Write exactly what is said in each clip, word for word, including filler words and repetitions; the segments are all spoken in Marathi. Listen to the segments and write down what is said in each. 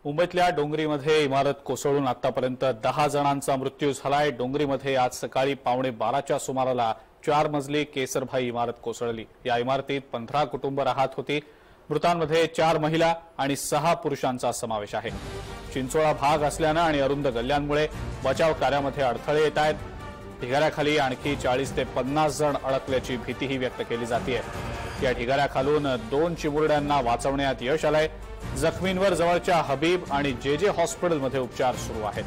मुंबईतल्या डोंगरीमध्ये इमारत कोसळून आतापर्यंत दहा जणांचा मृत्यू झालाय। डोंगरीमध्ये आज सकाळी पावणे बाराच्या सुमाराला चार मजली केसरभाई इमारत कोसळली। या इमारतीत पंधरा कुटुंब राहत होती। मृतांमध्ये चार महिला आणि सहा पुरुषांचा समावेश आहे। चिंचोळा भाग असल्याने आणि अरुंद गल्ल्यांमुळे बचाव कार्यामध्ये अडथळे येत आहेत। ढिगाऱ्याखाली आणखी चाळीस ते पन्नास जण अडकल्याची भीतीही व्यक्त केली जाते। या ढिगाऱ्याखालून दोन चिमुरड्यांना वाचवण्यात यश आलंय। जखमींवर जवळच्या हबीब आणि जे जे हॉस्पिटलमध्ये उपचार सुरू आहेत।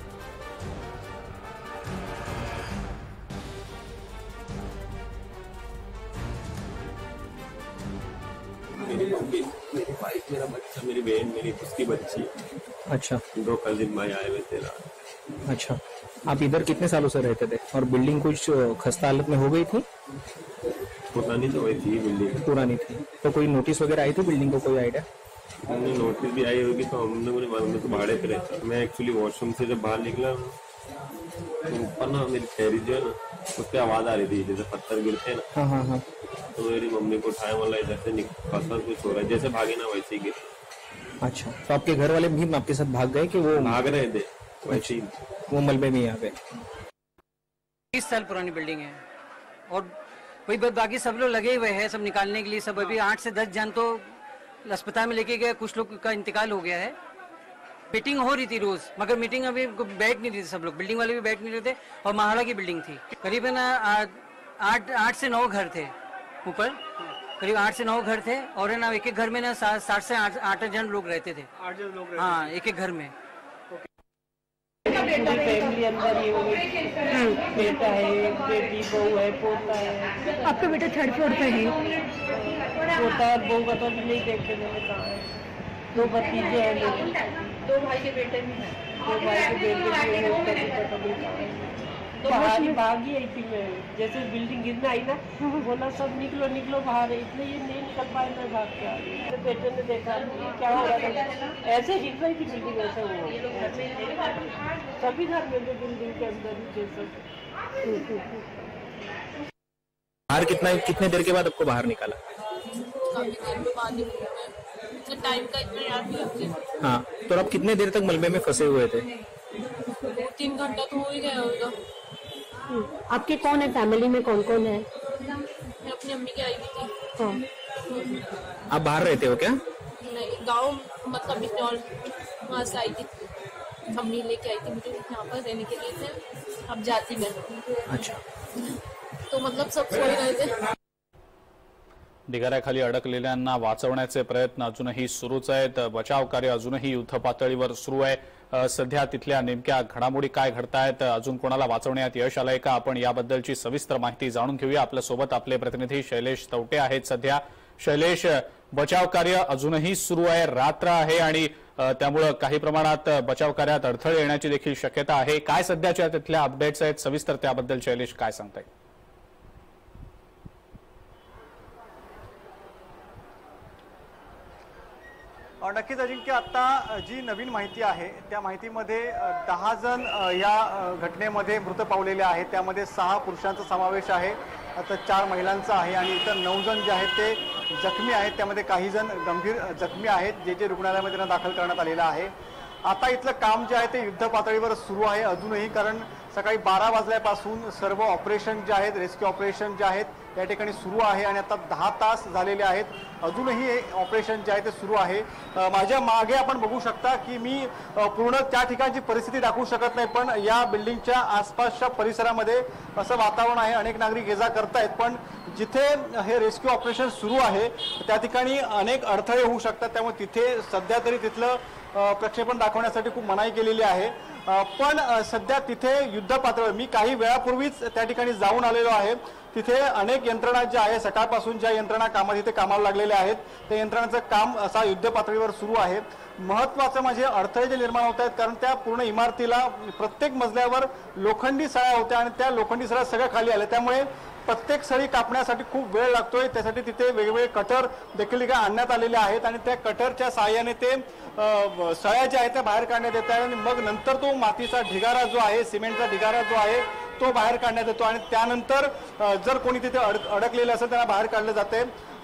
मेरी मम्मी, मेरी वाइफ, मेरा बच्चा, मेरी बहन, मेरी उसकी बच्ची। अच्छा, दो कजिन भाई आए हुए थे। अच्छा, आप इधर कितने सालों से रहते थे और बिल्डिंग कुछ खस्ता हालत में हो गई थी? पुरानी तो वही थी बिल्डिंग, पुरानी थी। तो कोई नोटिस वगैरह आई थी बिल्डिंग को, कोई आइडिया? नोटिस भी आई होगी तो हमने मुझे मालूम तो भाड़े पे रहता। मैं एक्चुअली वॉशरूम से जब बाहर निकला तो ऊपर ना मेरी पैरी जो है ना उसकी आवाज आ रही थी, जैसे पत्थर गिरते हैं ना। हाँ हाँ हाँ। तो मेरी मम्मी को उठाया, वाला इधर से फंसा कुछ हो रहा है, जैसे भागे ना वैसे ही गिर। अच्छा, तो आपके घर वाले भी आपके साथ भाग गए कि वो भाग रहे थे वैसे ही, वो मलबे में आ गए? तीस साल पुरानी बिल्डिंग है और वही बाकी सब लोग लगे हुए हैं सब निकालने के लिए। सब अभी आठ से दस जन तो अस्पताल में लेके गए, कुछ लोग का इंतकाल हो गया है। मीटिंग हो रही थी रोज, मगर मीटिंग अभी बैठ नहीं रही थी। सब लोग बिल्डिंग वाले भी बैठ नहीं रहे थे और महाड़ा की बिल्डिंग थी। करीबन आठ आठ से नौ घर थे ऊपर, करीब आठ से नौ घर थे और है ना एक एक घर में ना साठ से आठ आठ जन लोग रहते थे। आठ जन लोग? हाँ, एक एक घर में। फैमिली अंदर ही होगी, बेटा है, बेटी, बहू है, पोता है। आपका बेटा थर्ड फ्लोर पे है? पोता और बहू का तो अभी नहीं देखते मैंने कहा है। दो भतीजे हैं मेरे, दो भाई के बेटे भी हैं। दो भाई के बेटे भी हैं, उसका भी पता नहीं कहा है। बाहर ही भागी आई थी मैं, जैसे बिल्डिंग गिरना आई ना बोला सब निकलो निकलो बाहर है, इसलिए ये नहीं निकल पाए, मैं भाग के आ गई। मेरे बेटे ने देखा क्या हो रहा था, ऐसे गिर रही थी बिल्डिंग, ऐसे हुआ सभी घर में थे बिल्डिंग के अंदर ही जैसे। बाहर कितना कितने देर के बाद आपको बाहर निकाला? टाइम का इतना याद नहीं रखते। हाँ, तो आप कितने देर तक मलबे में फंसे हुए थे? तीन घंटा तो हो ही गया होगा। आपके कौन है फैमिली में, कौन कौन है? मैं अपनी अम्मी की आई थी। हाँ। आप बाहर रहते हो क्या? नहीं, गांव मतलब बिजनौर, वहाँ से आई थी। अम्मी लेके आई थी मुझे यहाँ पर रहने के लिए थे। अब जाती मैं। अच्छा, तो मतलब सब सो रहे थे। ढिगाऱ्याखाली अडकलेल्यांना वाचवण्याचे प्रयत्न अजूनही सुरूच आहेत। बचाव कार्य अजूनही युद्ध पातळीवर सुरू आहे। सध्या तिथल्या नेमक्या घडामोडी काय घडतायत, अजून कोणाला वाचवण्यात यश आलंय का, आपण याबद्दलची सविस्तर माहिती जाणून घेऊया। आपल्या सोबत आपले प्रतिनिधी शैलेश तवटे आहेत सध्या। शैलेश, बचाव कार्य अजूनही सुरू आहे, रात्र आहे आणि त्यामुळे काही प्रमाणात बचाव कार्यात अडथळे येण्याची देखील शक्यता आहे। काय सध्याच्या तिथल्या अपडेट्स आहेत, सविस्तर त्याबद्दल शैलेश काय सांगताय? नक्कीच अजिंक्य, आता जी नवीन माहिती आहे त्या माहितीमध्ये दहा जण या घटनेमध्ये मृत पावलेले आहेत। त्यामध्ये सहा पुरुषांचा समावेश आहे, आता चार महिलांचा आहे आणि इतर नऊ जण जे आहेत ते जखमी आहेत। त्यामध्ये काही जण गंभीर जखमी आहेत, जे जे रुग्णालयामध्ये त्यांना दाखल करण्यात आलेलं आहे। आता इथलं काम जे आहे ते युद्ध पातळीवर सुरू आहे अजूनही, कारण सकाळी बारा वाजल्यापासून सर्व ऑपरेशन जे आहेत, रेस्क्यू ऑपरेशन जे आहेत त्या ठिकाणी सुरू आहे आणि आता दहा तास झालेले आहेत, अजूनही हे ऑपरेशन जे आहे ते सुरू आहे। माझ्या मागे आपण बघू शकता की मी पूर्ण त्या ठिकाणची परिस्थिती दाखवू शकत नाही, पण या बिल्डिंगच्या आसपासच्या परिसरामध्ये असं वातावरण आहे, अनेक नागरिक ये जा करतायत, पण जिथे हे रेस्क्यू ऑपरेशन सुरू आहे त्या ठिकाणी अनेक अडथळे होऊ शकतात। त्यामुळे तिथे सध्या तरी तिथलं प्रक्षेपण दाखवण्यासाठी खूप मनाई केलेली आहे। पण सध्या तिथे युद्ध पातळीवर मी काही वेळापूर्वीच त्या ठिकाणी जाऊन आलेलो आहे। तिथे अनेक यंत्रणा ज्या आहे, सकाळपासून ज्या यंत्रणा कामात इथे कामाला लागलेल्या आहेत त्या यंत्रणांचं काम असा युद्ध पातळीवर सुरू आहे। महत्त्वाचं म्हणजे अडथळे जे निर्माण होत आहेत, कारण त्या पूर्ण इमारतीला प्रत्येक मजल्यावर लोखंडी सळ्या होत्या आणि त्या लोखंडी सळ्या सगळ्या खाली आल्या, त्यामुळे प्रत्येक सळी कापण्यासाठी खूप वेळ लागतोय। त्यासाठी तिथे वेगवेगळे कटर देखील आणण्यात आलेले आहेत आणि त्या कटरच्या सहाय्याने ते सळ्या ज्या आहेत त्या बाहेर काढण्यात येत आहेत आणि मग नंतर तो मातीचा ढिगारा जो आहे, सिमेंटचा ढिगारा जो आहे तो बाहेर काढण्यात येतो आणि त्यानंतर जर कोणी तिथे अडकलेले असेल त्यांना बाहेर काढले जाते।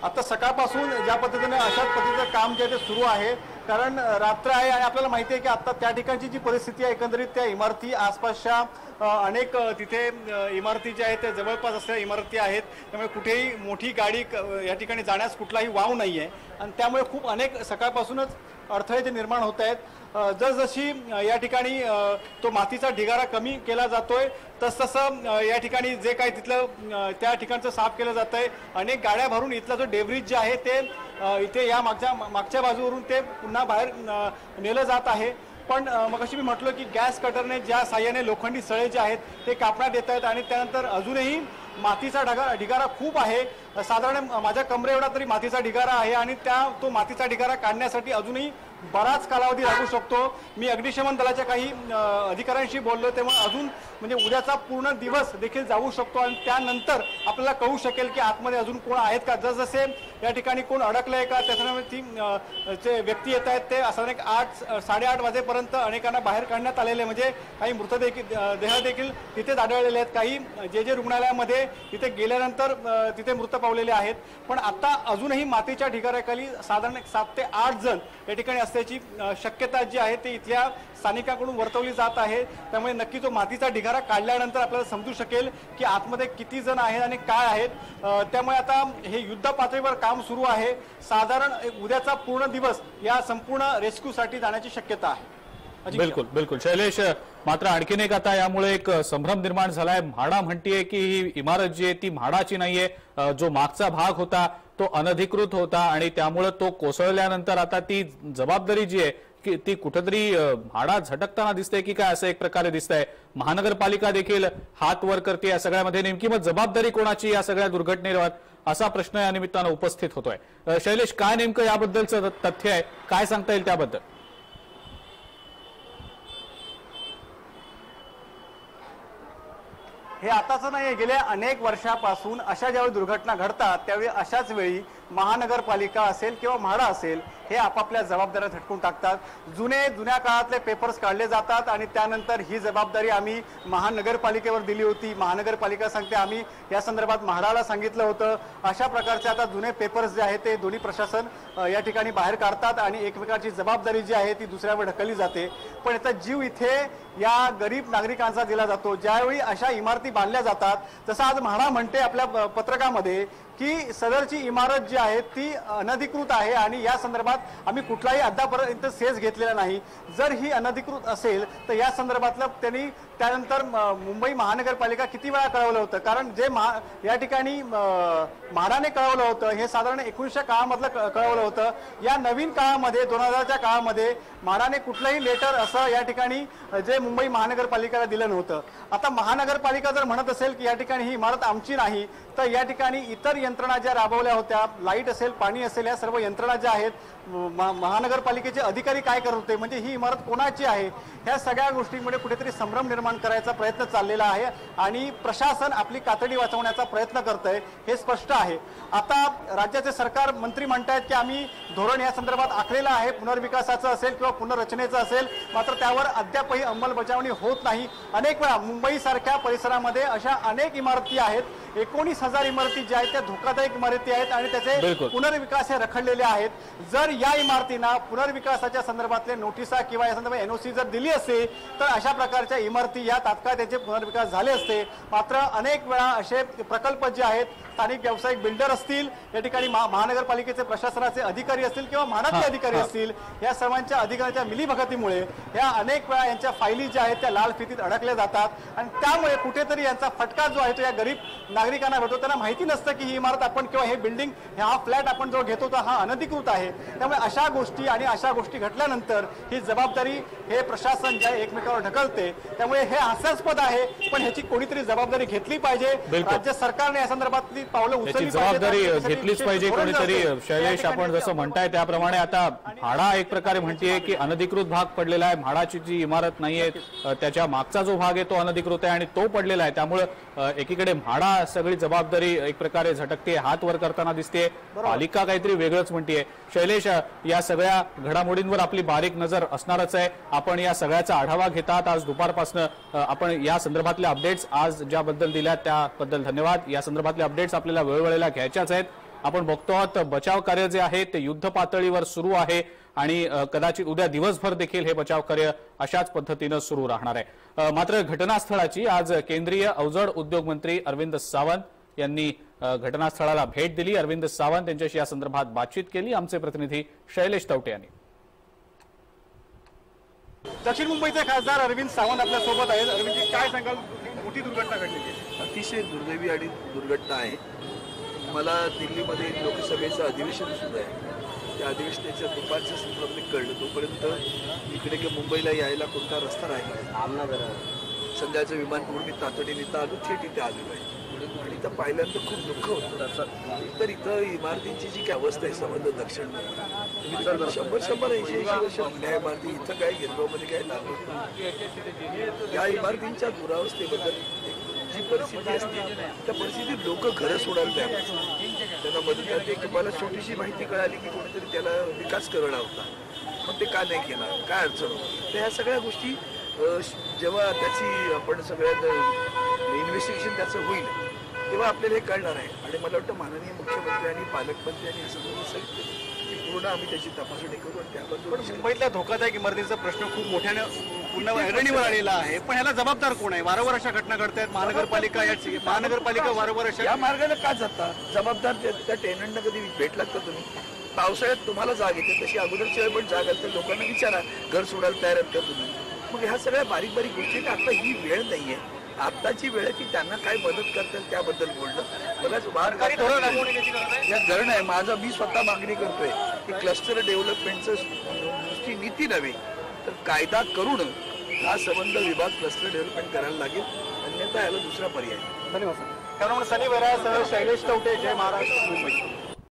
आता सकाळपासून ज्या पद्धतीने अशाच पद्धतीचं काम जे आहे ते सुरू आहे, कारण रात्र आहे आणि आपल्याला माहिती आहे की आता त्या ठिकाणची जी परिस्थिती आहे एकंदरीत त्या इमारती आसपासच्या अनेक तिथे इमारती ज्या आहेत त्या जवळपास असलेल्या इमारती आहेत, त्यामुळे कुठेही मोठी गाडी या ठिकाणी जाण्यास कुठलाही वाव नाही आहे आणि त्यामुळे खूप अनेक सकाळपासूनच अडथळे जे निर्माण होत आहेत. जसजशी या ठिकाणी तो मातीचा ढिगारा कमी केला जातोय तसतसं या ठिकाणी जे काही तिथलं त्या ठिकाणचं साफ केलं जात आहे. अनेक गाड्या भरून इथला जो डेब्रिज जे आहे ते इथे या मागच्या मागच्या बाजूवरून ते पुन्हा बाहेर नेलं जात आहे. पण मगाशी मी म्हटलं की गॅस कटरने ज्या साह्याने लोखंडी सळे जे आहेत ते कापण्यात येत आहेत आणि त्यानंतर अजूनही मातीचा ढगा ढिगारा खूप आहे. साधारण माझ्या कमरे एवढा तरी मातीचा ढिगारा आहे आणि त्या तो मातीचा ढिगारा काढण्यासाठी अजूनही बराच कालावधी लागू शकतो. मी अग्निशमन दलाच्या काही अधिकाऱ्यांशी बोललो तेव्हा अजून म्हणजे उद्याचा पूर्ण दिवस देखील जाऊ शकतो आणि त्यानंतर आपल्याला कळू शकेल की आतमध्ये अजून कोण आहेत का. जसजसे या ठिकाणी कोण अडकलंय का त्याच्यामुळे ती जे व्यक्ती येत आहेत ते साधारण आठ साडेआठ वाजेपर्यंत अनेकांना बाहेर काढण्यात आलेले, म्हणजे काही मृतदेह देह देखील तिथेच आढळलेले आहेत. काही जे जे रुग्णालयामध्ये तिथे गेल्यानंतर तिथे मृत पावलेले आहेत. पण आता अजूनही मातीच्या ढिगाऱ्याखाली साधारण सात ते आठ जण या ठिकाणी असल्याची शक्यता जी आहे ती इथल्या स्थानिकांकडून वर्तवली जात आहे. त्यामुळे नक्की तो मातीचा ढिगारा काढल्यानंतर आपल्याला समजू शकेल की आतमध्ये किती जण आहेत आणि काय आहेत. त्यामुळे आता हे युद्ध पातळीवर काम सुरू आहे. साधारण उद्याचा पूर्ण दिवस या संपूर्ण रेस्क्यूसाठी जाण्याची शक्यता आहे. बिलकुल बिलकुल शैलेश, मात्र आणखीन एक आता यामुळे एक संभ्रम निर्माण झालाय. म्हाडा म्हणतीये की ही इमारत जी आहे ती म्हाडाची नाहीये, जो मागचा भाग होता तो अनधिकृत होता आणि त्यामुळे तो कोसळल्यानंतर आता ती जबाबदारी जी आहे की ती कुठेतरी म्हाडा झटकताना दिसते की काय, असं एक प्रकारे दिसतंय. महानगरपालिका देखील हात वर करते या सगळ्यामध्ये. नेमकी मग जबाबदारी कोणाची या सगळ्या दुर्घटनेवर, असा प्रश्न या निमित्तानं उपस्थित होतोय. शैलेश, काय नेमकं याबद्दलचं तथ्य आहे, काय सांगता येईल त्याबद्दल? हे आताच नाही, गेल्या अनेक वर्षापासून अशा ज्यावेळी दुर्घटना घडतात त्यावेळी अशाच वेळी महानगरपालिका असेल किंवा म्हाडा असेल हे आपापल्या जबाबदाऱ्या झटकून टाकतात. जुने जुन्या काळातले पेपर्स काढले जातात आणि त्यानंतर ही जबाबदारी आम्ही महानगरपालिकेवर दिली होती. महानगरपालिका सांगते आम्ही या संदर्भात म्हाडाला सांगितलं होतं. अशा प्रकारचे आता जुने पेपर्स जे आहेत ते दोन्ही प्रशासन या ठिकाणी बाहेर काढतात आणि एकमेकाची जबाबदारी जी आहे ती दुसऱ्यावर ढकलली जाते. पण याचा जीव इथे या गरीब नागरिकांचा दिला जातो. ज्यावेळी अशा इमारती बांधल्या जातात, जसं आज म्हाडा म्हणते आपल्या पत्रकामध्ये की सदरची इमारत जी आहे ती अनधिकृत आहे आणि या संदर्भात आम्ही कुठलाही अद्यापर्यंत सेस घेतलेला नाही. जर ही अनधिकृत असेल तर या संदर्भातलं त्यांनी त्यानंतर मुंबई महानगरपालिका किती वेळा कळवलं होतं, कारण जे या ठिकाणी म्हाडाने कळवलं होतं हे साधारण एकोणीसच्या काळामधलं कळवलं होतं. या नवीन काळामध्ये दोन हजारच्या काळामध्ये म्हाडाने कुठलंही लेटर असं या ठिकाणी जे मुंबई महानगरपालिकेला दिलं नव्हतं. आता महानगरपालिका जर म्हणत असेल की या ठिकाणी ही इमारत आमची नाही, तर या ठिकाणी इतर यंत्रणा ज्या राबवल्या होत्या, लाईट असेल, पाणी असेल, या सर्व यंत्रणा ज्या आहेत, महानगरपालिकेचे अधिकारी काय करत होते, म्हणजे ही इमारत कोणाची आहे, ह्या सगळ्या गोष्टींमध्ये कुठेतरी संभ्रम निर्माण करायचा प्रयत्न चाललेला आहे आणि प्रशासन आपली कातडी वाचवण्याचा प्रयत्न करतंय हे स्पष्ट आहे. आता राज्याचे सरकार मंत्री म्हणतायत की आम्ही धोरण या संदर्भात आखलेलं आहे, पुनर्विकासाचं असेल किंवा पुनर्रचनेचं असेल, मात्र त्यावर अद्यापही अंमलबजावणी होत नाही. अनेक वेळा मुंबई सारख्या परिसरामध्ये अशा अनेक इमारती आहेत, एकोणीस हजार इमारती ज्या आहेत त्या धोकादायक इमारती आहेत आणि त्याचे पुनर्विकास हे रखडलेले आहेत. जर या इमारतींना पुनर्विकासाच्या संदर्भातले नोटिसा किंवा या संदर्भात एनओसी जर दिली असते तर अशा प्रकारच्या इमारती या तात्काळ त्याचे पुनर्विकास झाले असते. मात्र अनेक वेळा असे प्रकल्प जे आहेत, स्थानिक व्यावसायिक बिल्डर असतील, या ठिकाणी महानगरपालिकेचे प्रशासनाचे अधिकारी असतील किंवा म्हाडाचे अधिकारी असतील, या सर्वांच्या अधिकाऱ्यांच्या मिलीभगतीमुळे या अनेक वेळा यांच्या फायली ज्या आहेत त्या लाल फितीत अडकल्या जातात आणि त्यामुळे कुठेतरी यांचा फटका जो आहे तो या गरीब नागरिकांना भेटतो. त्यांना माहिती नसतं की ही इमारत आपण किंवा हे बिल्डिंग हा फ्लॅट आपण जो घेतो तो हा अनधिकृत आहे. त्यामुळे अशा गोष्टी आणि अशा गोष्टी घडल्यानंतर ही जबाबदारी हे प्रशासन जे एकमेकावर ढकलते. त्यामुळे हे हास्यास्पद आहे, पण ह्याची कोणीतरी जबाबदारी घेतली पाहिजे. राज्य सरकारने या संदर्भातली पावलं उचलली, जबाबदारी घेतलीच पाहिजे कोणीतरी. शैलेश, आपण जसं म्हणताय त्याप्रमाणे आता म्हाडा एक प्रकारे म्हणतेय की अनधिकृत भाग पडलेला आहे, म्हाडाची जी इमारत नाहीये त्याच्या मागचा जो भाग आहे तो अनधिकृत आहे आणि तो पडलेला आहे. त्यामुळे एकीकडे म्हाडा सगळी जबाबदारी एक प्रकारे झटकते, हात वर करताना दिसते, पालिका काहीतरी वेगळंच म्हणतेय. शैलेश, या सगळ्या घडामोडींवर आपली बारीक नजर असणारच आहे. आपण या सगळ्याचा आढावा घेतात आज दुपारपासून. आपण या संदर्भातल्या अपडेट्स आज ज्याबद्दल दिल्या त्याबद्दल धन्यवाद. या संदर्भातल्या अपडेट्स आपल्याला वेळोवेळेला घ्यायच्याच आहेत. आपण बघतो आहोत बचाव कार्य जे आहे ते युद्ध पातळीवर सुरू आहे आणि कदाचित उद्या दिवसभर देखील हे बचाव कार्य अशाच पद्धतीने सुरू राहणार आहे। मात्र घटनास्थळाची आज केंद्रीय अवजड उद्योग मंत्री अरविंद सावंत यांनी घटनास्थळाला भेट दिली। अरविंद सावंत यांच्याशी या संदर्भात बातचीत केली आमचे प्रतिनिधी शैलेश तवटे यांनी। दक्षिण मुंबईचे खासदार अरविंद सावंत आपल्या सोबत आहेत। अरविंदजी, काय सांगाल, मोठी दुर्घटना घडली? अतिशय दुर्दैवी आणि दुर्घटना आहे। मला दिल्लीमध्ये लोकसभेचं अधिवेशन सुरू आहे, त्या अधिवेशनाच्या दुपारच्या संदर्भात कळलं तोपर्यंत इकडे की मुंबईला यायला कोणता रस्ता राहिला नाही। संध्याचं विमान पकडून मी तातडीने इथं आलो, थेट इथे आलेलो आहे आणि इथं पाहिल्यानंतर खूप दुःख होतं। तर इथं इमारतींची जी काय अवस्था आहे संबंध दक्षिण मुंबई शंभर शंभर ऐंशी ऐंशी वर्ष जुन्या इमारती, इथं काय गिरगावमध्ये काय लागलं, या इमारतींच्या दुरावस्थेबद्दल जी परिस्थिती असते त्या परिस्थितीत लोक घरं सोडायला तयार असतात। त्यांना मदत करते की मला छोटीशी माहिती कळाली की कोणीतरी त्याला विकास करणं होता, मग ते का नाही केला, काय अडचण होती। तर ह्या सगळ्या गोष्टी जेव्हा त्याची आपण सगळ्यात इन्व्हेस्टिगेशन त्याचं होईल तेव्हा आपल्याला हे कळणार आहे आणि मला वाटतं माननीय मुख्यमंत्री आणि पालकमंत्री यांनी असं दोन्ही सांगितलं की पूर्ण आम्ही त्याची तपासणी करू आणि त्याबद्दल मुंबईतल्या धोकादायक इमारतींचा प्रश्न खूप मोठ्याने पुन्हा ऐरणीवर आलेला आहे, पण ह्याला जबाबदार कोण आहे? वारंवार अशा घटना घडतात, महानगरपालिका याची महानगरपालिका वारंवार अशा या मार्गाने का जाता? जबाबदार त्या टेनंटना कधी भेटलात का तुम्ही? पावसाळ्यात तुम्हाला जाग येते तशी अगोदरच्या वेळी पण जाग आली तर लोकांना विचारा घर सोडायला तयार आहेत का तुम्ही? मग ह्या सगळ्या बारीक बारीक गोष्टी आता ही वेळ नाहीये, आत्ताची वेळ आहे की त्यांना काय मदत करतात त्याबद्दल बोलणं। बघाच या गरण आहे माझा, मी स्वतः मागणी करतोय की क्लस्टर डेव्हलपमेंटचं नुसती नीती नव्हे तर कायदा करून हा संबंध विभाग क्लस्टर डेव्हलपमेंट करायला लागेल, अन्यथा याला दुसरा पर्याय। धन्यवाद सर। कारण सनी वैरासह शैलेश तवटे, जय महाराष्ट्र, मुंबई।